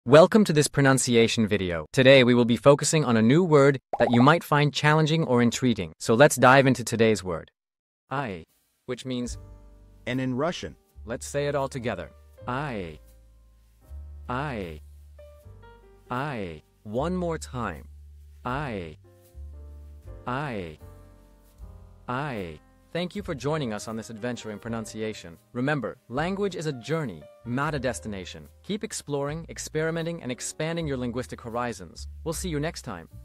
Welcome to this pronunciation video. Today we will be focusing on a new word that you might find challenging or intriguing. So let's dive into today's word. I, which means, And in Russian, let's say it all together. I. One more time. I. Thank you for joining us on this adventure in pronunciation. Remember, language is a journey, not a destination. Keep exploring, experimenting, and expanding your linguistic horizons. We'll see you next time.